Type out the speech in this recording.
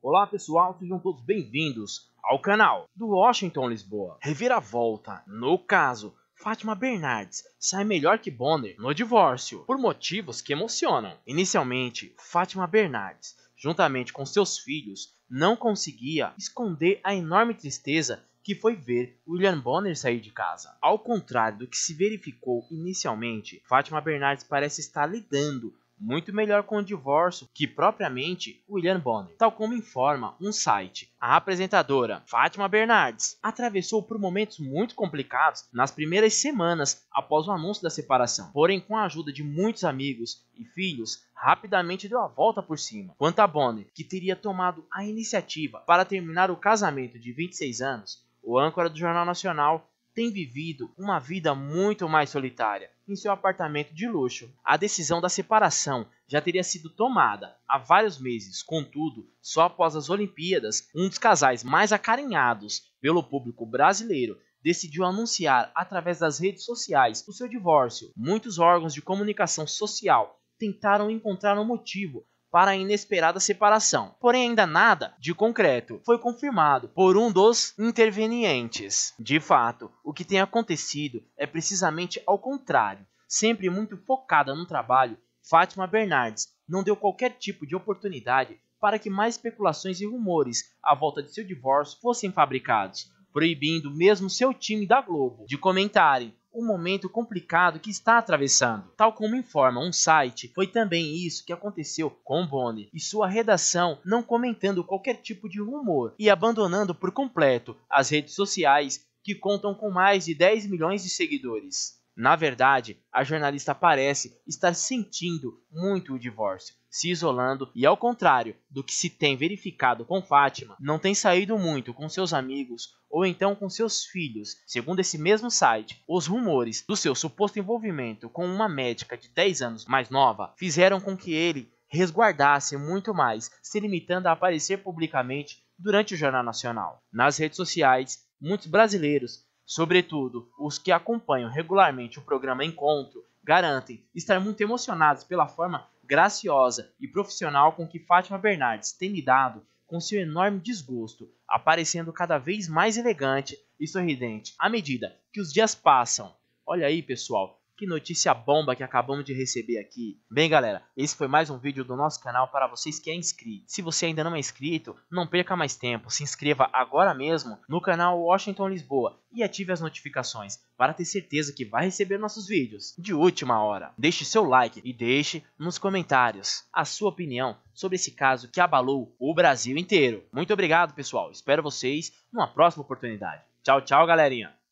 Olá pessoal, sejam todos bem-vindos ao canal do Washington Lisboa. Reviravolta, no caso, Fátima Bernardes sai melhor que Bonner no divórcio, por motivos que emocionam. Inicialmente, Fátima Bernardes, juntamente com seus filhos, não conseguia esconder a enorme tristeza que foi ver William Bonner sair de casa. Ao contrário do que se verificou inicialmente, Fátima Bernardes parece estar lidando muito melhor com o divórcio que propriamente William Bonner. Tal como informa um site, a apresentadora Fátima Bernardes atravessou por momentos muito complicados nas primeiras semanas após o anúncio da separação. Porém, com a ajuda de muitos amigos e filhos, rapidamente deu a volta por cima. Quanto a Bonner, que teria tomado a iniciativa para terminar o casamento de 26 anos, o âncora do Jornal Nacional tem vivido uma vida muito mais solitária em seu apartamento de luxo. A decisão da separação já teria sido tomada há vários meses, contudo, só após as Olimpíadas, um dos casais mais acarinhados pelo público brasileiro decidiu anunciar através das redes sociais o seu divórcio. Muitos órgãos de comunicação social tentaram encontrar um motivo para a inesperada separação. Porém, ainda nada de concreto foi confirmado por um dos intervenientes. De fato, o que tem acontecido é precisamente ao contrário. Sempre muito focada no trabalho, Fátima Bernardes não deu qualquer tipo de oportunidade para que mais especulações e rumores à volta de seu divórcio fossem fabricados, proibindo mesmo seu time da Globo de comentarem o momento complicado que está atravessando. Tal como informa um site, foi também isso que aconteceu com Bonner e sua redação não comentando qualquer tipo de rumor e abandonando por completo as redes sociais que contam com mais de 10 milhões de seguidores. Na verdade, a jornalista parece estar sentindo muito o divórcio, se isolando e, ao contrário do que se tem verificado com Fátima, não tem saído muito com seus amigos ou então com seus filhos. Segundo esse mesmo site, os rumores do seu suposto envolvimento com uma médica de 10 anos mais nova fizeram com que ele resguardasse muito mais, se limitando a aparecer publicamente durante o Jornal Nacional. Nas redes sociais, muitos brasileiros, sobretudo os que acompanham regularmente o programa Encontro, garantem estar muito emocionados pela forma graciosa e profissional com que Fátima Bernardes tem lidado com seu enorme desgosto, aparecendo cada vez mais elegante e sorridente à medida que os dias passam. Olha aí, pessoal, que notícia bomba que acabamos de receber aqui. Bem, galera, esse foi mais um vídeo do nosso canal para vocês que é inscrito. Se você ainda não é inscrito, não perca mais tempo. Se inscreva agora mesmo no canal Washington Lisboa e ative as notificações para ter certeza que vai receber nossos vídeos de última hora. Deixe seu like e deixe nos comentários a sua opinião sobre esse caso que abalou o Brasil inteiro. Muito obrigado, pessoal. Espero vocês numa próxima oportunidade. Tchau, tchau, galerinha.